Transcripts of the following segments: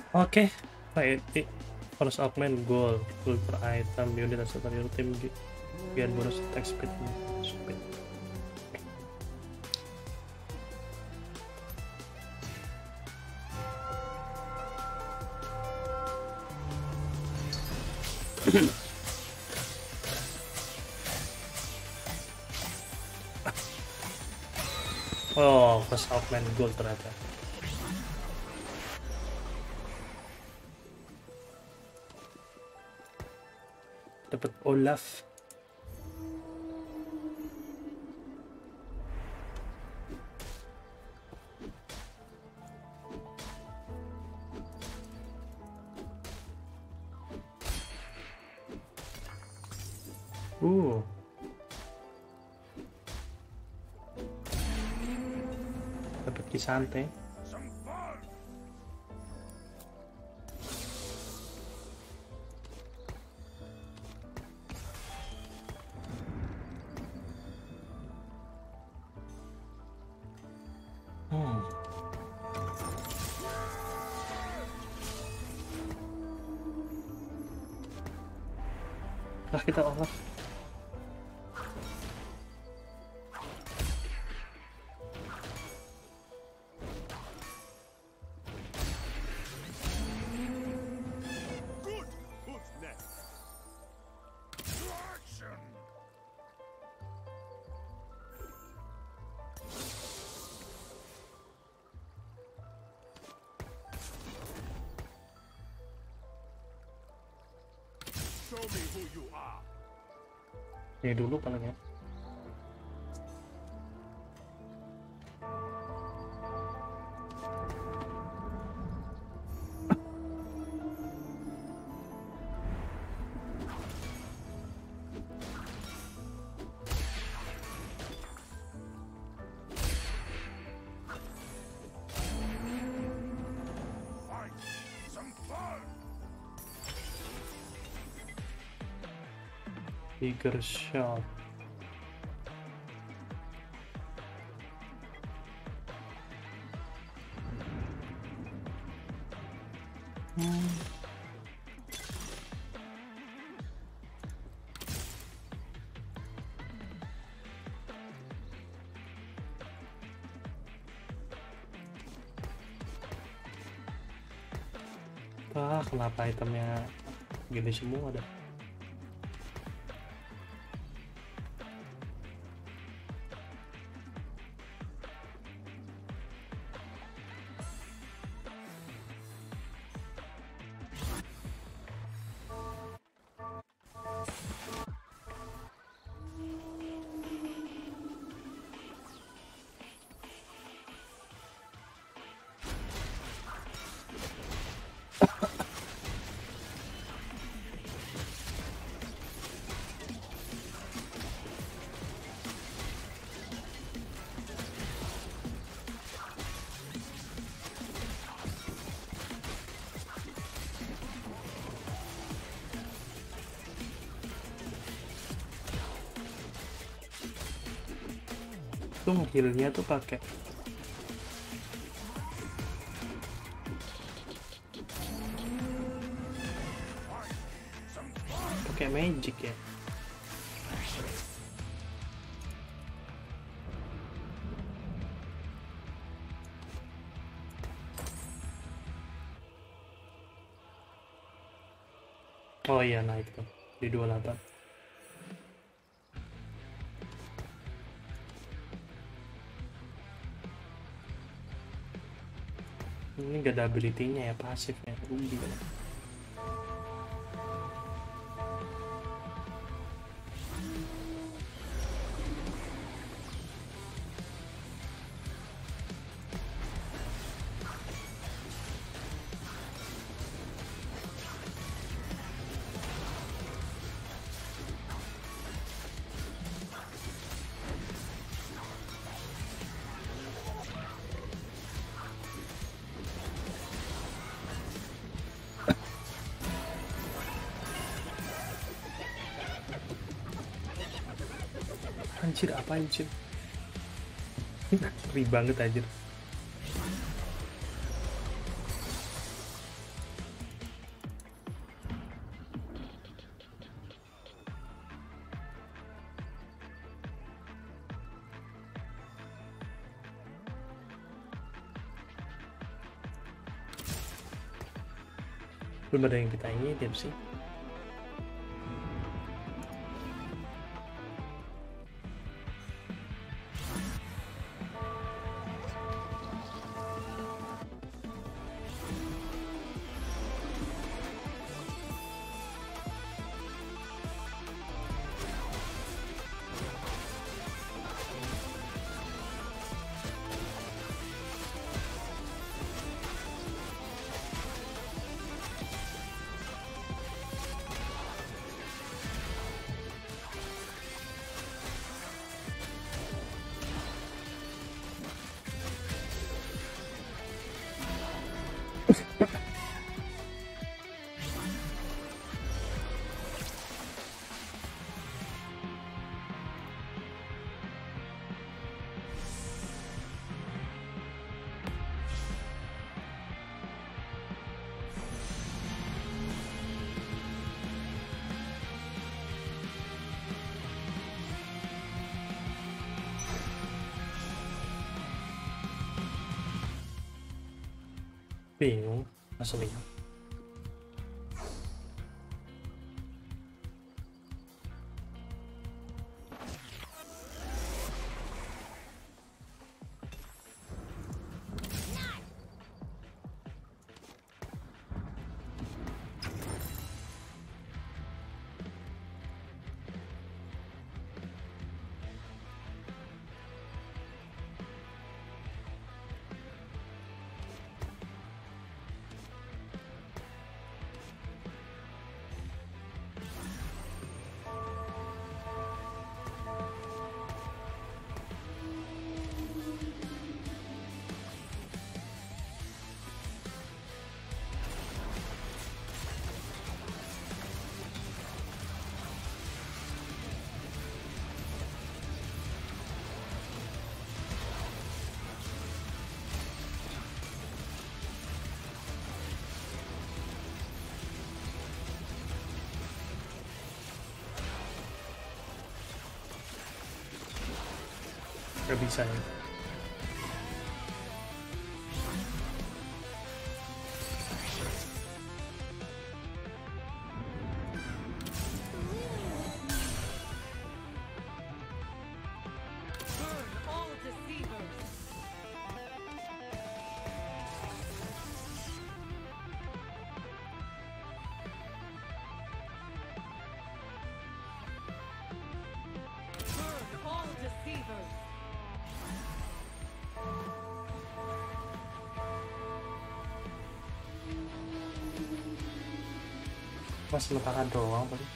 Oke, right. First augment gold per item unit asal your team biar bonus attack speed. Oh, first augment gold ternyata. Dapat Olaf. Dapat Kisante. Kita Olaf. Ini dulu paling ya. Bigger shot. Kenapa itemnya gini semua dah? Tuh healnya tuh pakai magic ya. Oh iya, naik tuh di 28. Ini gak ada ability-nya ya, pasif ya, rugi kan. Anjir, apa anjir? Ngeri banget anjir. Belum ada yang kita inginin sih. Bingung aslinya. Gak bisa ya. Mas sementara doang paling.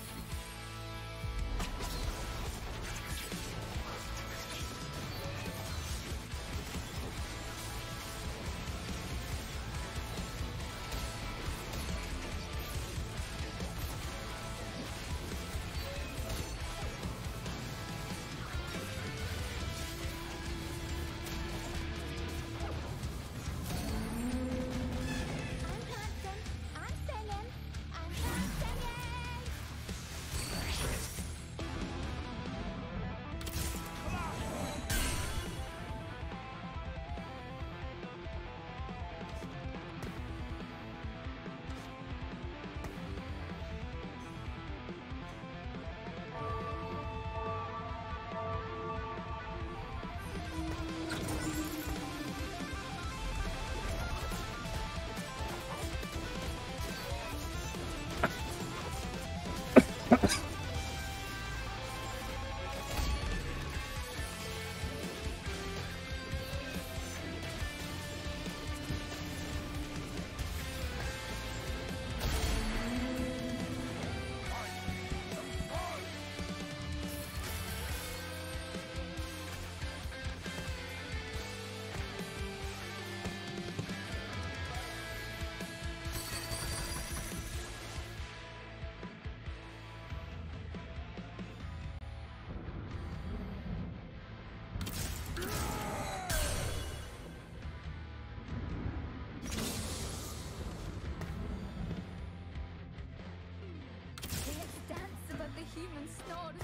Human snores.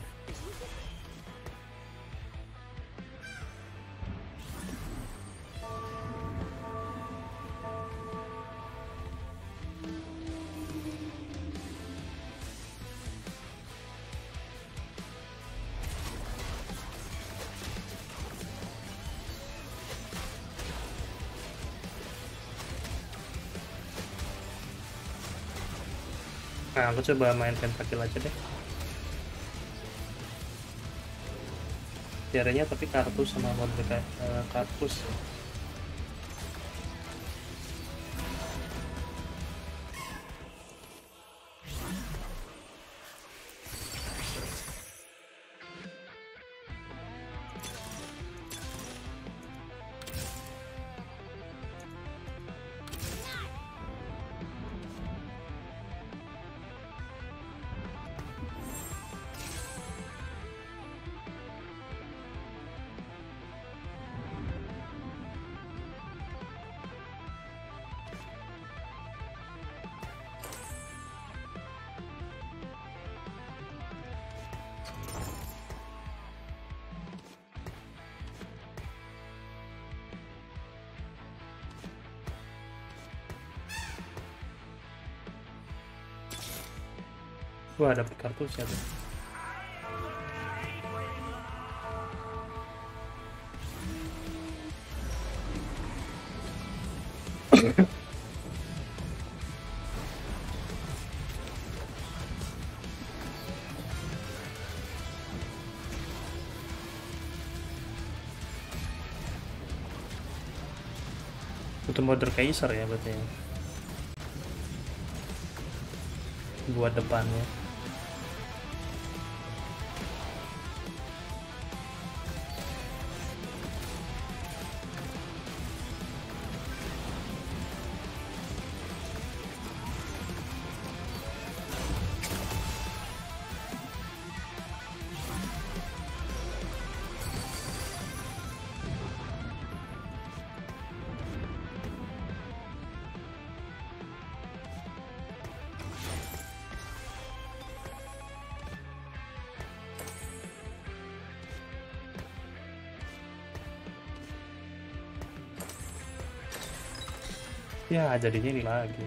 Nah, aku coba main pentakill aja deh. Tiaranya tapi kartus sama Mordekai, kartus. Wah, dapet kartus ya tuh. Itu Mother Kaiser ya berarti ya. Buat depannya. Ya, jadinya ini lagi.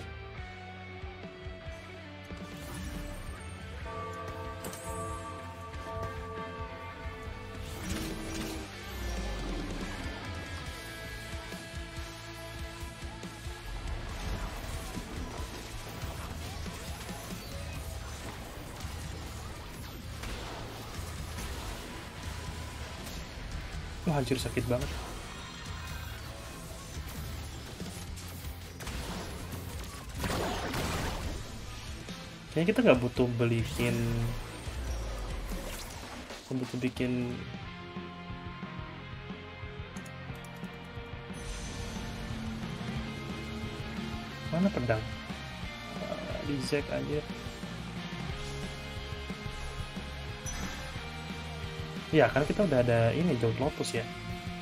Wah, anjir sakit banget. Kayaknya kita nggak butuh bikin mana pedang di Zack aja. Ya kan kita udah ada ini Jauh Lotus ya.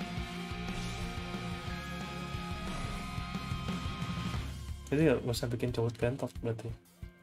Jadi nggak usah bikin cowok gantok berarti.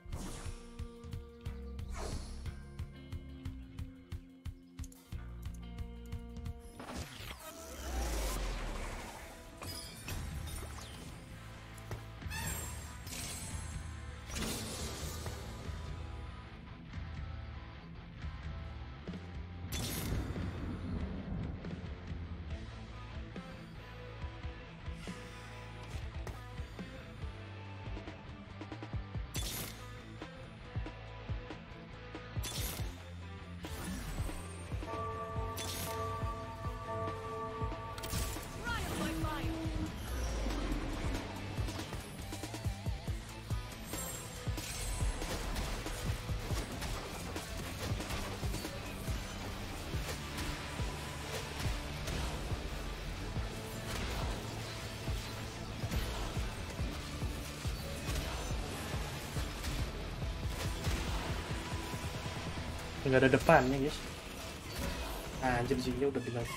Nggak ada depannya guys. Nah, anjir sini udah bilang.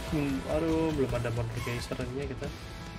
Aduh, belum ada Mordor Geysernya kita.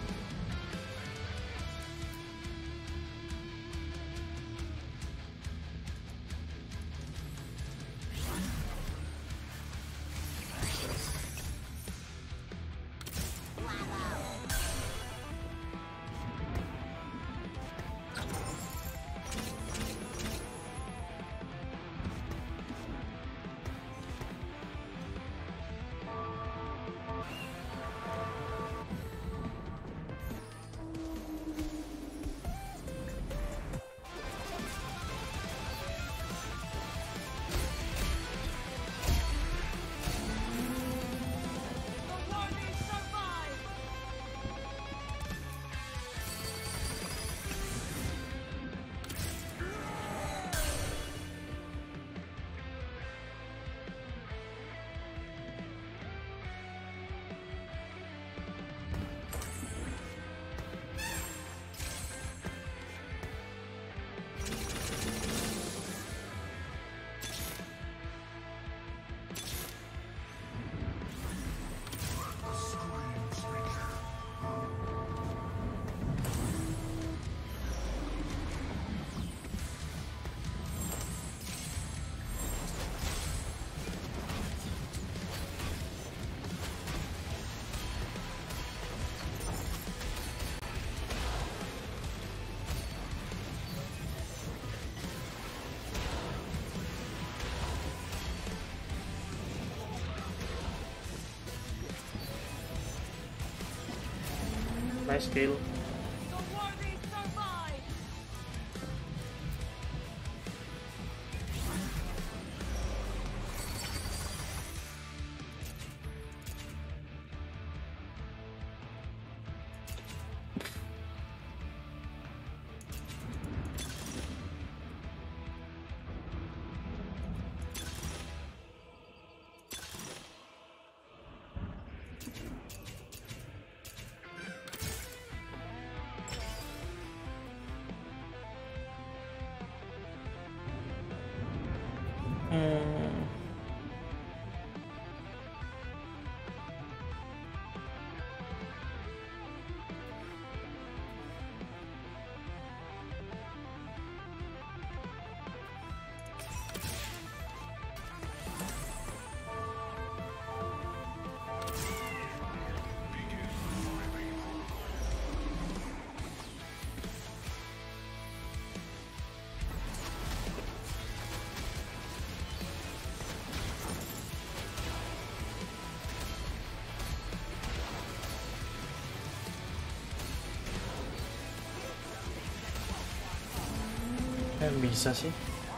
Nice kill. Bisa sih.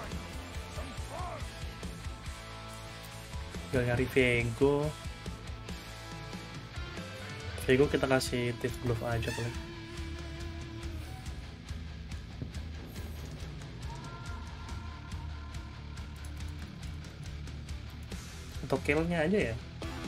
Gak nyari Viego. Viego kita kasih Thief Glove aja boleh. Atau killnya aja ya.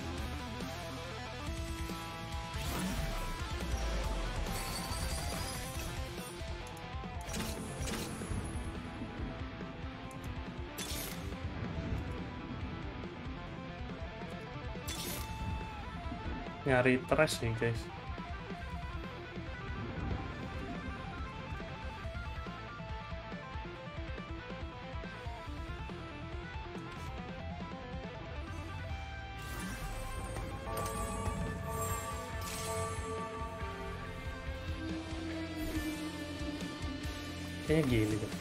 Nyari trash nih guys. Kayaknya gini deh.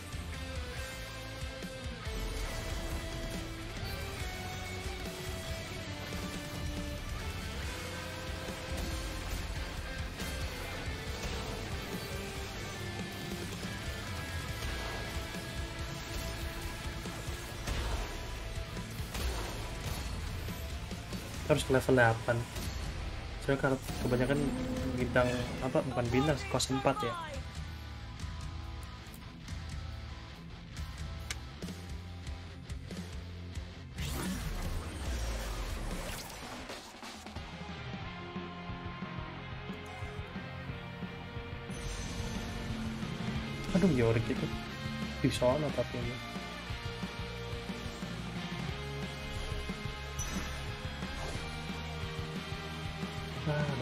Harus ke level 8. Soalnya karena kebanyakan bintang apa, bukan bintang, kos 4 ya. Aduh, Yorick itu di sana tapi ini.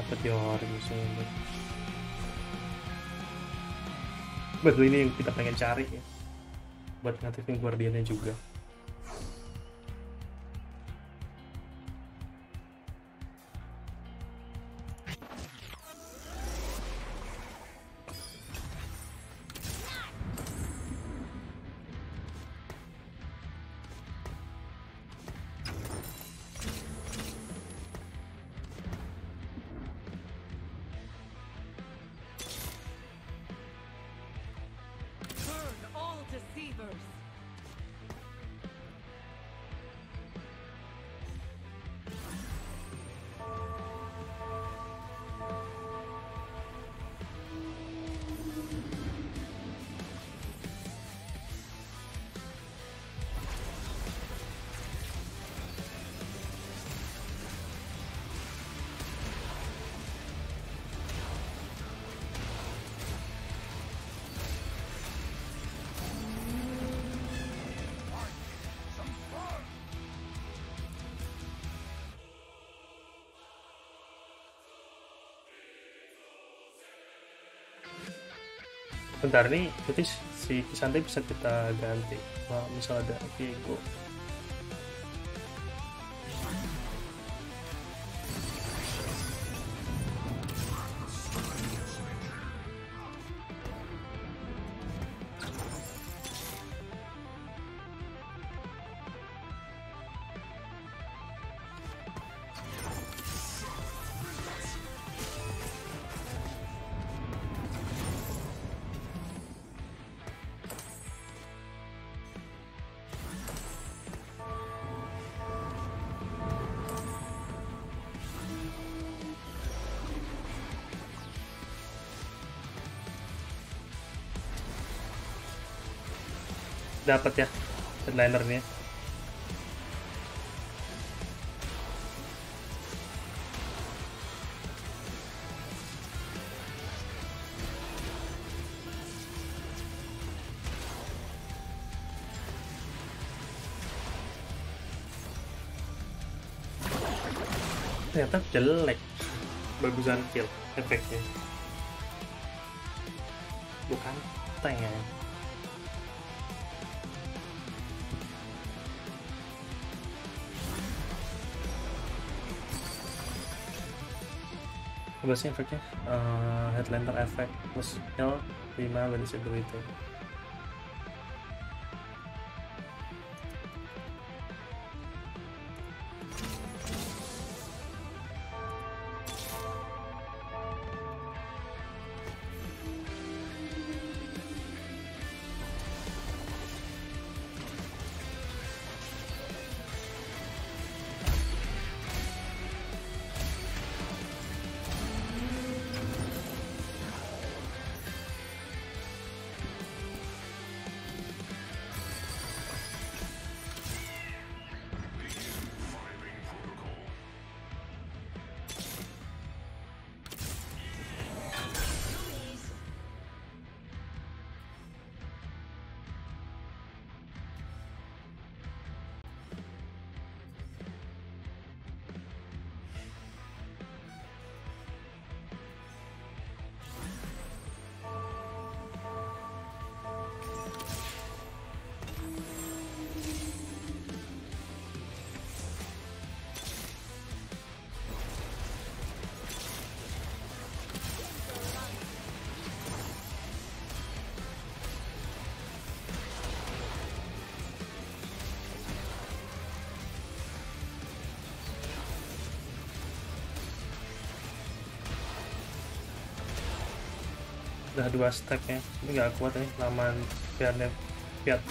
Meteor musuhnya. Betul, ini yang kita pengen cari ya, buat ngaktifin Guardiannya juga. Burn all deceivers. Bentar nih, berarti si Kisante bisa kita ganti. Nah, misal ada Viego. Dapat ya headlinernya. Ternyata jelek, bagusan kill efeknya, bukan tank ya. Biasanya efeknya headliner effect plus skill 5 visibility. Udah 2 stack ya, ini nggak kuat nih laman biarnya Fiat.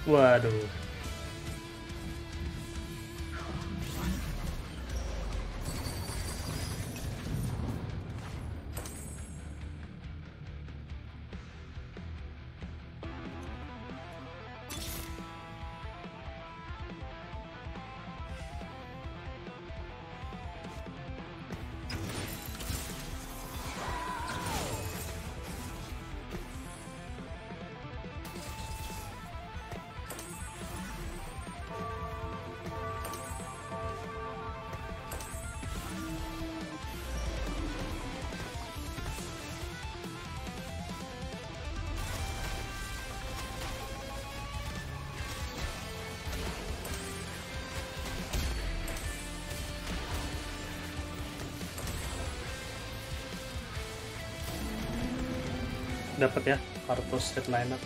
Waduh. Dapat ya kartu Headliner.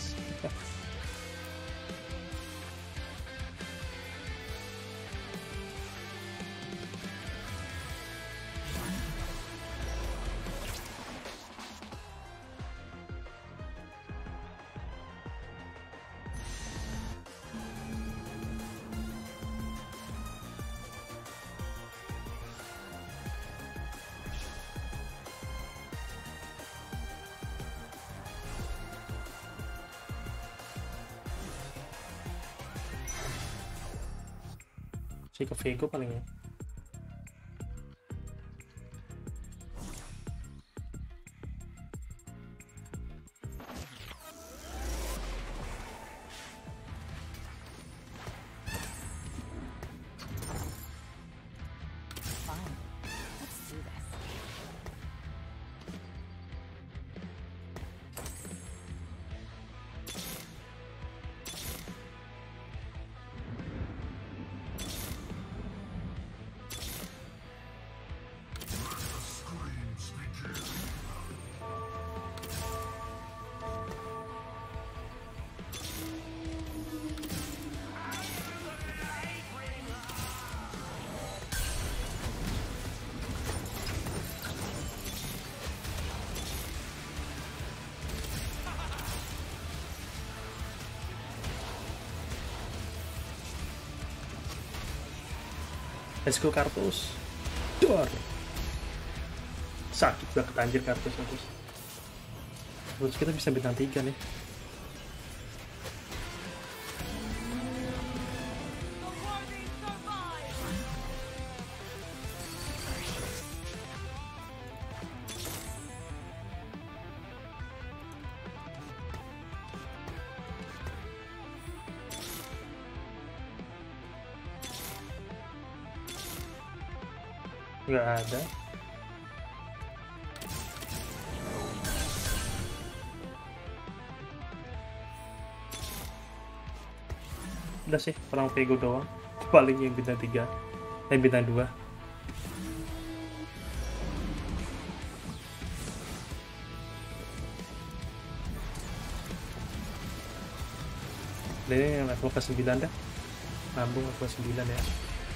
Si ke Vego paling ya. Fine. Let's do this. Let's go kartus. Dor. Sakit banget anjir kartus. Terus kita bisa bintang 3 nih. The worthy survive. Nggak ada. Udah sih, perang Vego doang. Paling yang bintang 3. Bintang 2. Dan ini yang level ke 9 dah. Nambung level 9 ya.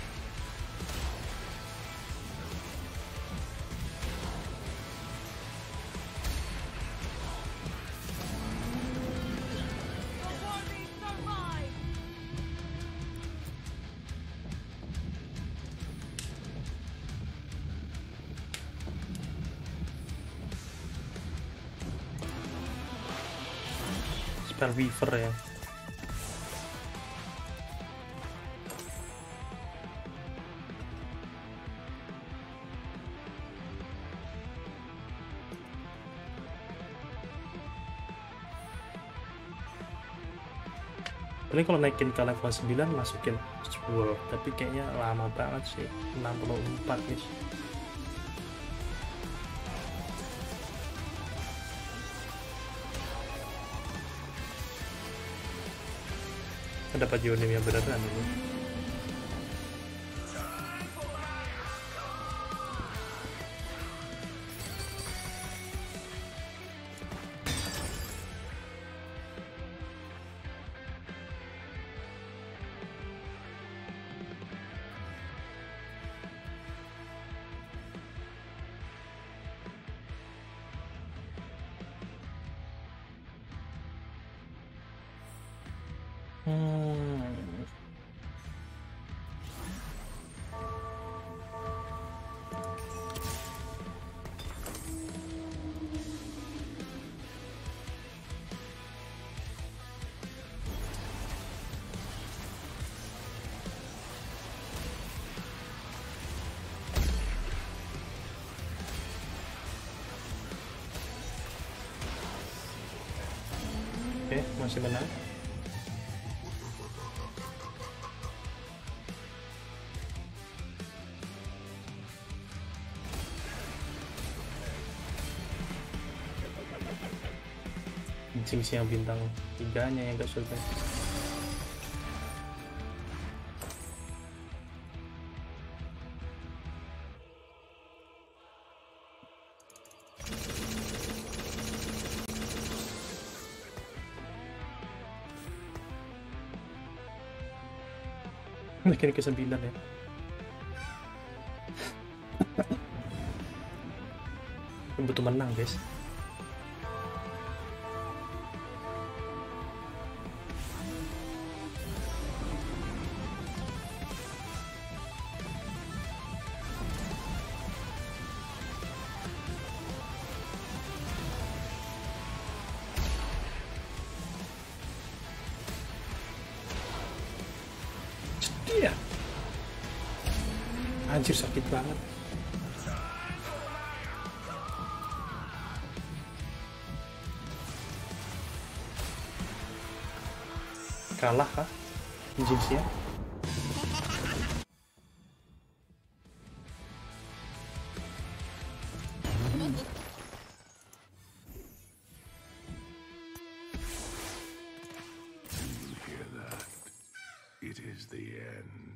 The worthy survive. Spell Weaver ya. Paling kalau naikin ke level 9 masukin Sword, tapi kayaknya lama banget sih, 64 nih. Dapat Jonim yang beneran ini. Hmm. Oke, masih menang. Kencing sih yang bintang 3-nya yang gak survive. Mungkin ke 9 ya. Butuh menang guys. Iya. Anjir sakit banget. Kalah kah? Jinxnya? Hear that? It is the end.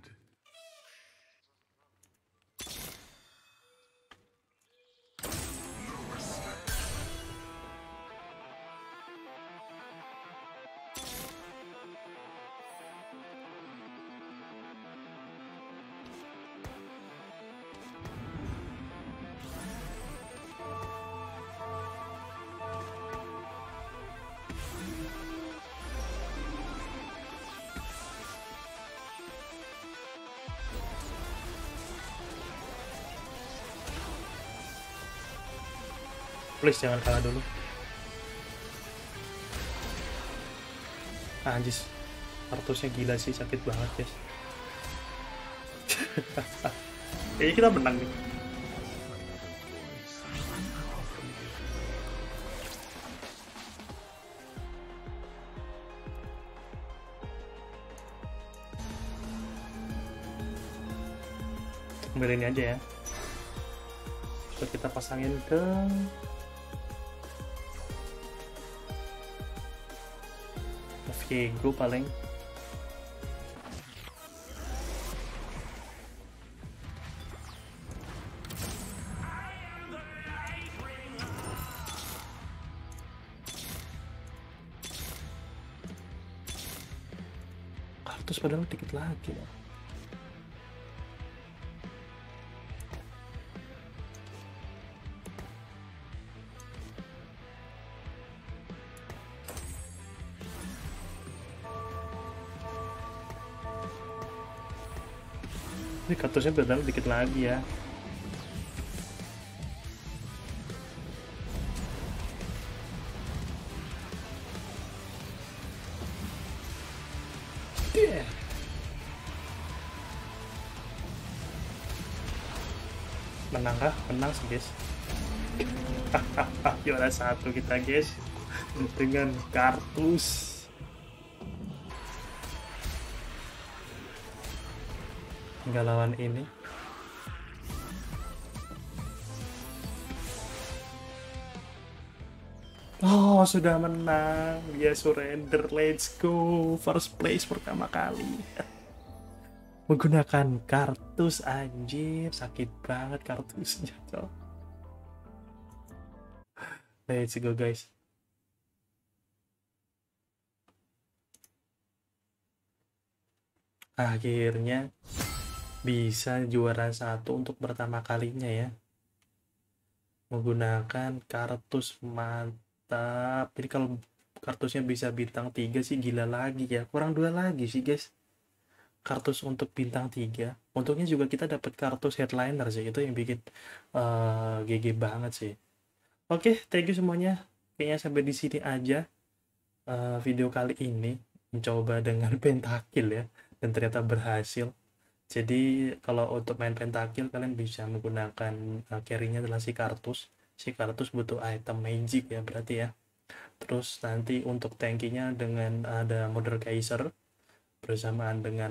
Please jangan kalah dulu. Anjis. Artusnya gila sih, sakit banget guys. Kayaknya kita menang nih. Ambil ini aja ya. Terus kita pasangin ke Viego paling. Kartus padahal dikit lagi loh. Ini kartusnya padahal dikit lagi ya. Menang kah? Menang sih guys. Juara 1 kita guys dengan kartus. Tinggal lawan ini. Oh, sudah menang. Dia surrender. Let's go. First place pertama kali. Menggunakan kartus, anjir. Sakit banget kartusnya, cok. Let's go, guys. Akhirnya bisa juara 1 untuk pertama kalinya ya. Menggunakan kartus, mantap. Jadi kartusnya bisa bintang 3 sih gila lagi ya, kurang 2 lagi sih guys kartus untuk bintang 3. Untungnya juga kita dapat kartus headliner sih, itu yang bikin GG banget sih. Oke, thank you semuanya, kayaknya sampai di sini aja video kali ini, mencoba dengan pentakill ya, dan ternyata berhasil. Jadi kalau untuk main pentakill kalian bisa menggunakan carry-nya adalah si kartus butuh item magic ya berarti ya. Terus nanti untuk tankinya dengan ada Mother Kaiser bersamaan dengan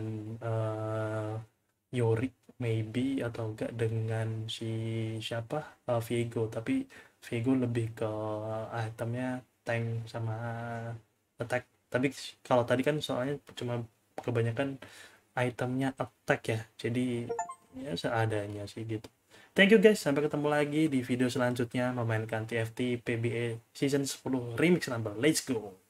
Yorick maybe, atau enggak dengan si siapa Viego, tapi Viego lebih ke itemnya tank sama attack. Tapi kalau tadi kan soalnya cuma kebanyakan itemnya attack ya, jadi ya seadanya sih gitu. Thank you guys, sampai ketemu lagi di video selanjutnya memainkan TFT PBE Season 10 Remix number. Let's go.